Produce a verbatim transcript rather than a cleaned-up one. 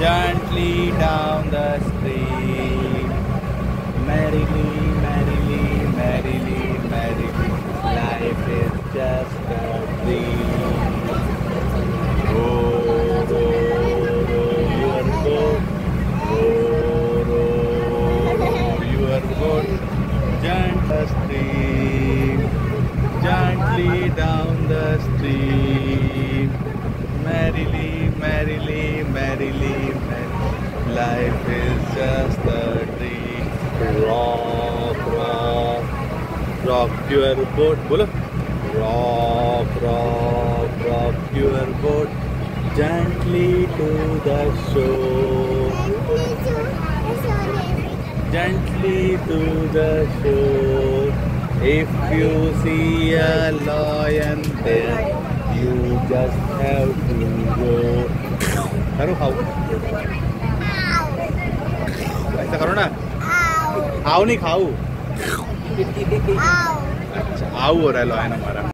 gently down the stream. Merrily, merrily, merrily, merrily, life is just a dream. Row, row, row your boat, row, row, row your boat, gently stream, gently down the stream. Merrily, merrily, merrily, merrily, life is just a dream. Rock, rock, rock your boat. बोलो. Rock, rock, rock your boat gently to the shore. Gently to the shore. If you see a lion there, you just have to go. करो खाओ. ऐसा करो ना. आओ नहीं खाओ. अच्छा आओ हो रहा है लायन हमारा.